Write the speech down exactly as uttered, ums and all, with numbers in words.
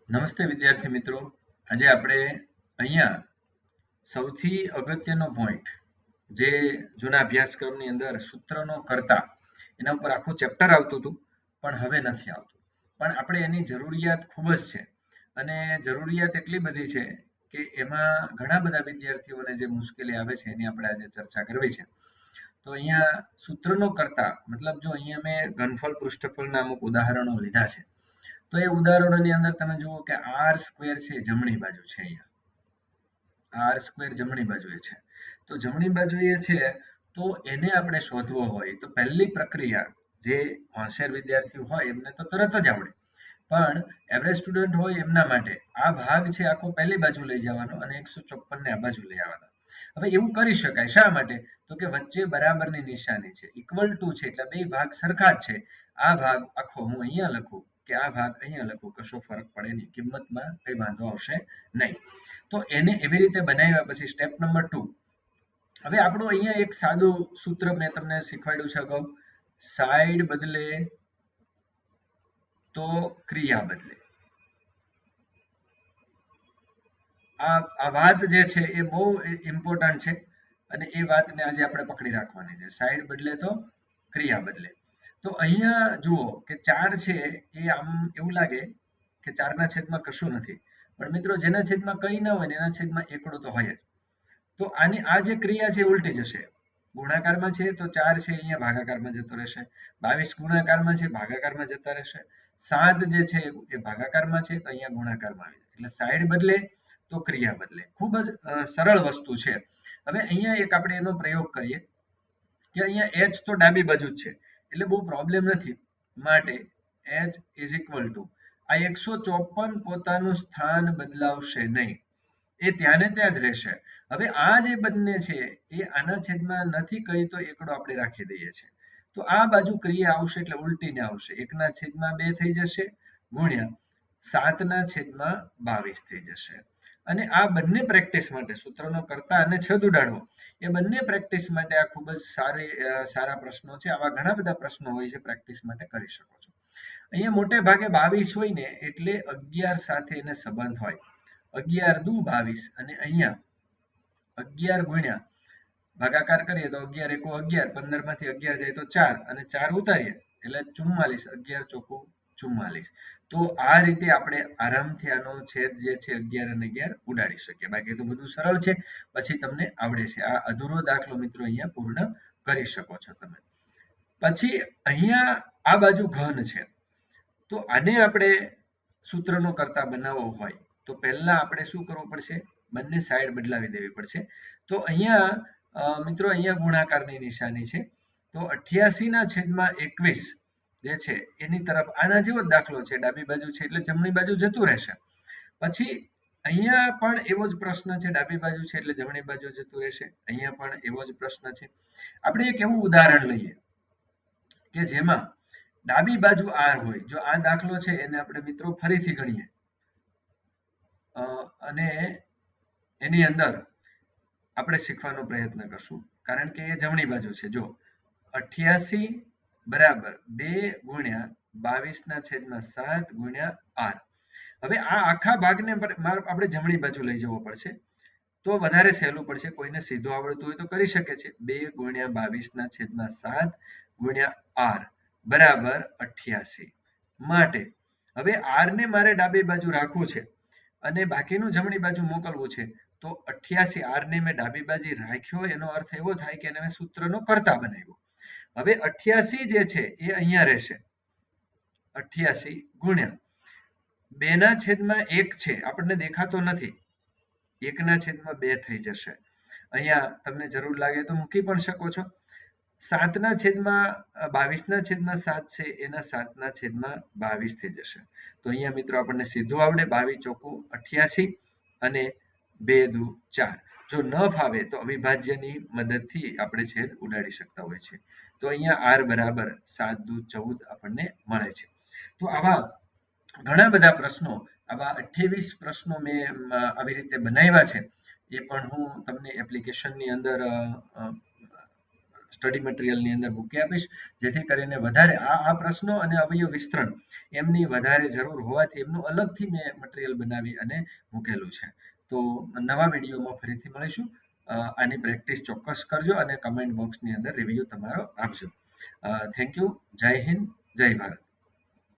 નમસ્તે વિદ્યાર્થી મિત્રો. આજે આપણે અહીંયા સૌથી અગત્યનો પોઈન્ટ જે જૂના અભ્યાસક્રમની અંદર સૂત્રનો કર્તા એના ઉપર આખું ચેપ્ટર આવતું હતું પણ હવે નથી આવતું. પણ આપણે એની જરૂરિયાત ખૂબ જ છે અને જરૂરિયાત એટલી બધી છે કે એમાં ઘણા બધા વિદ્યાર્થીઓને જે મુશ્કેલી આવે છે એની આપણે આજે ચર્ચા કરવી છે. તો અહીંયા સૂત્રનો કર્તા મતલબ જો અહીંયા મેં ઘનફળ પૃષ્ઠફળના અમુક ઉદાહરણો લીધા છે. તો એ ઉદાહરણોની અંદર તમે જુઓ કે આર સ્ક્વેર છે એ જમણી બાજુ છે. અહીંયા આર સ્ક્વેર જમણી બાજુએ છે. તો જમણી બાજુએ છે તો એને આપણે શોધવો હોય તો પહેલી પ્રક્રિયા જે હોશિયાર વિદ્યાર્થીઓ હોય એમને તો તરત જ આવડે, પણ એવરેજ સ્ટુડન્ટ હોય એમના માટે આ ભાગ છે આખો પહેલી બાજુ લઈ જવાનો અને એકસો ચોપન ને આ બાજુ લઈ આવવાનો. હવે એવું કરી શકાય. શા માટે? તો કે વચ્ચે બરાબરની નિશાની છે, ઇક્વલ ટુ છે, એટલે બે ભાગ સરખા જ છે. આ ભાગ આખો હું અહીંયા લખું કે આ ભાગ અહીંયા લખું, કશો ફરક પડે નહીં, કિંમતમાં કઈ વાંધો આવશે નહીં. તો એને એવી રીતે બનાવ્યા પછી સ્ટેપ નંબર ટુ. હવે આપણું અહીંયા એક સાદું સૂત્ર મેં તમને શીખવાડ્યું છે અગાઉ, સાઈડ બદલે તો ક્રિયા બદલે. આ આ વાત જે છે એ બહુ ઇમ્પોર્ટન્ટ છે અને એ વાતને આજે આપણે પકડી રાખવાની છે. સાઈડ બદલે તો ક્રિયા બદલે. તો અહીંયા જુઓ કે ચાર છે એ આમ એવું લાગે કે ચારના છેદમાં કશું નથી, પણ મિત્રો જેના છેદમાં કંઈ ના હોય ને એના છેદમાં એકડો તો હોય જ. તો આની આ જે ક્રિયા છે ઉલટી જશે. ગુણાકારમાં છે તો ચાર છે અહીંયા ભાગાકારમાં જતો રહેશે, બાવીસ ગુણાકારમાં છે ભાગાકારમાં જતા રહેશે, સાત જે છે એ ભાગાકારમાં છે તો અહીંયા ગુણાકારમાં આવી જાય. એટલે સાઈડ બદલે તો ક્રિયા બદલે. ખૂબ જ સરળ વસ્તુ છે. હવે અહીંયા એક આપણે એનો પ્રયોગ કરીએ કે અહીંયા એચ તો ડાબી બાજુ જ છે એટલે બહુ પ્રોબ્લેમ નથી, માટે એચ ઇઝ ઇક્વલ ટુ આ એકસો ચોપન પોતાનું સ્થાન બદલાવશે નહીં, એ ત્યાં ને ત્યાં જ રહેશે. હવે આ જે બંને છે એ આના છેદમાં નથી કહી તો એકડો આપણે રાખી દઈએ છીએ. તો આ બાજુ ક્રિયા આવશે એટલે ઉલટીને આવશે, એકના છેદમાં બે થઈ જશે ગુણ્યા સાતના છેદમાં બાવીસ થઈ જશે. અને આ બંને પ્રેક્ટિસ માટે સૂત્રનો કર્તા અને છેદ ઉડાડવો એ બંને પ્રેક્ટિસ માટે આ ખૂબ જ સારી સારા પ્રશ્નો છે. આવા ઘણા બધા પ્રશ્નો હોય છે, પ્રેક્ટિસ માટે કરી શકો છો. અહીંયા મોટે ભાગે બાવીસ હોય ને એટલે અગિયાર સાથે એને સંબંધ હોય. અગિયાર દુ બાવીસ અને અહીંયા અગિયાર ગુણ્યા ભાગાકાર કરીએ તો અગિયાર એકો અગિયાર, પંદર માંથી અગિયાર જાય તો ચાર અને ચાર ઉતારીએ એટલે ચુમ્માલીસ, અગિયાર ચોકો ચુમ્માલીસ. તો આ રીતે આપણે આરામથી આનો છેદ જે છે અગિયાર અને અગિયાર ઉડાડી શકીએ. બાકી તો બધું સરળ છે, પછી તમને આવડે છે. આ અધૂરો દાખલો મિત્રો અહીંયા પૂર્ણ કરી શકો છો તમે. પછી અહીંયા આ બાજુ ઘન છે તો આને આપણે સૂત્રનો કર્તા બનાવવો હોય તો પહેલા આપણે શું કરવું પડશે? બંને સાઈડ બદલાવી દેવી પડશે. તો અહીંયા મિત્રો અહીંયા ગુણાકારની નિશાની છે તો અઠ્યાસી ના છેદમાં એકવીસ જે છે એની તરફ આના જેવો જ દાખલો છે, ડાબી બાજુ છે એટલે જમણી બાજુ જતું રહેશે. પછી અહીંયા પણ એવો જ પ્રશ્ન છે, ડાબી બાજુ છે એટલે જમણી બાજુ જતું રહેશે. અહીંયા પણ એવો જ પ્રશ્ન છે. આપણે એક એવું ઉદાહરણ લઈએ કે જેમાં ડાબી બાજુ આર હોય. જો આ દાખલો છે એને આપણે મિત્રો ફરીથી ગણીએ અને એની અંદર આપણે શીખવાનો પ્રયત્ન કરશું, કારણ કે એ જમણી બાજુ છે. જો અઠ્યાસી બરાબર બે ગુણ્યા બાવીસ ના છેદમાં સાત ગુણ્યા આર. હવે આ આખા ભાગને આપણે જમણી બાજુ લઈ જવો પડશે તો વધારે સહેલું પડશે. કોઈને સીધું આવડતું હોય તો કરી શકે છે. બે ગુણ્યા બાવીસ ના છેદમાં સાત ગુણ્યા આર બરાબર અઠ્યાસી. માટે હવે આર ને મારે ડાબી બાજુ રાખવું છે અને બાકીનું જમણી બાજુ મોકલવું છે. તો અઠ્યાસી આર ને મેં ડાબી બાજુ રાખ્યો એનો અર્થ એવો થાય કે એને મેં સૂત્રનો કર્તા બનાવ્યો. હવે અઠ્યાસી જે છે એ અહીંયા રહેશે, અઠ્યાસી ગુણ્યા બે ના છેદમાં એક છે, આપણને દેખાતો નથી, એકના છેદમાં બે થઈ જશે. અહીંયા તમને જરૂર લાગે તો મૂકી પણ શકો છો. સાતના છેદમાં બાવીસના છેદમાં સાત છે એના સાતના છેદમાં બાવીસ થઈ જશે. તો અહીંયા મિત્રો આપણને સીધું આવડે, બાવીસ ચોકું અઠ્યાસી અને બે દુ ચાર. જો ન ફાવે તો અવિભાજ્યની મદદથી આપણે છેદ ઉડાડી શકતા હોય છે. તો અહીંયા આર બરાબર સાત દુ ચૌદ આપણને મળે છે. તો આવા ઘણા બધા પ્રશ્નો, આવા અઠ્યાવીસ પ્રશ્નો મેં આવી રીતે બનાવ્યા છે. એ પણ હું તમને એપ્લિકેશનની અંદર સ્ટડી મટીરિયલની અંદર મૂકી આપીશ, જેથી કરીને વધારે આ આ પ્રશ્નો અને અવયવ વિસ્તરણ એમની વધારે જરૂર હોવાથી એમનું અલગથી મેં મટીરિયલ બનાવી અને મૂકેલું છે. તો નવા વિડીયોમાં ફરીથી મળીશું. અ, આની પ્રેક્ટિસ ચોક્કસ કરજો અને કમેન્ટ બોક્સની અંદર રિવ્યુ તમારો આપજો. Thank you. જય હિન્દ, જય ભારત.